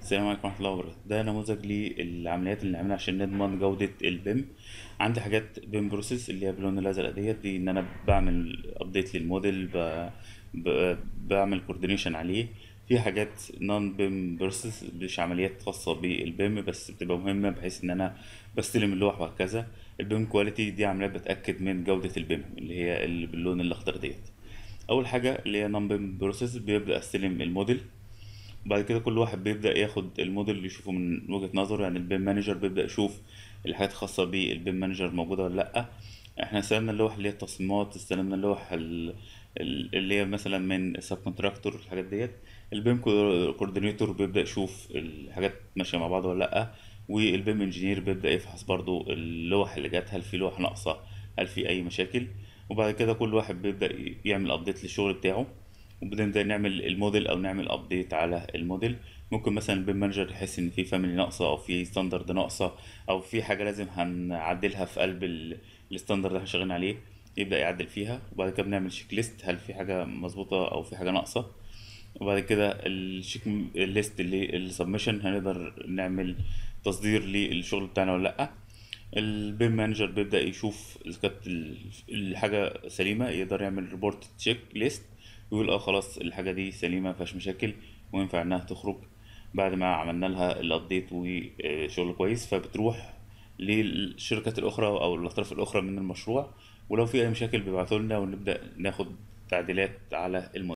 السلام عليكم ورحمة الله وبركاته. ده نموذج للعمليات اللي نعملها عشان نضمن جودة البيم. عندي حاجات بيم بروسيس اللي هي باللون الأزرق دي إن أنا بعمل أبديت للموديل، بعمل كوردينيشن عليه. في حاجات نون بيم بروسيس مش عمليات خاصة بالبيم بس بتبقى مهمة بحيث إن أنا بستلم اللوح وهكذا. البيم كواليتي دي عمليات بتأكد من جودة البيم اللي هي اللي باللون الأخضر ديت. أول حاجة اللي هي نون بيم بروسيس بيبدأ أستلم الموديل. بعد كده كل واحد بيبدأ ياخد الموديل اللي يشوفه من وجهة نظره، يعني البيم مانجر بيبدأ يشوف الحاجات الخاصة بالبيم مانجر موجودة ولا لأ. احنا استلمنا اللوح اللي هي التصميمات، استلمنا اللوح اللي هي مثلا من سب كونتراكتور الحاجات ديت. البيم كوردينيتور بيبدأ يشوف الحاجات ماشية مع بعض ولا لأ. والبيم انجينير بيبدأ يفحص برضو اللوح اللي جات، هل في لوح ناقصة، هل في أي مشاكل. وبعد كده كل واحد بيبدأ يعمل أبديت للشغل بتاعه، وبنبدأ نعمل الموديل أو نعمل أبديت على الموديل. ممكن مثلا البيم مانجر يحس إن في فاميلي ناقصة أو في ستاندرد ناقصة أو في حاجة لازم هنعدلها في قلب الستاندرد اللي احنا شغالين عليه، يبدأ يعدل فيها. وبعد كده بنعمل شيك ليست، هل في حاجة مظبوطة أو في حاجة ناقصة. وبعد كده الشيك ليست اللي السبمشن هنقدر نعمل تصدير للشغل بتاعنا ولا لأ. البيم مانجر بيبدأ يشوف إذا كانت الحاجة سليمة، يقدر يعمل ريبورت تشيك ليست ويقول اه خلاص الحاجة دي سليمة مفيهاش مشاكل وينفع انها تخرج بعد ما عملنا لها الابديت وشغل كويس. فبتروح للشركات الأخرى أو الأطراف الأخرى من المشروع، ولو في أي مشاكل بيبعتوا لنا ونبدأ ناخد تعديلات على الموديل.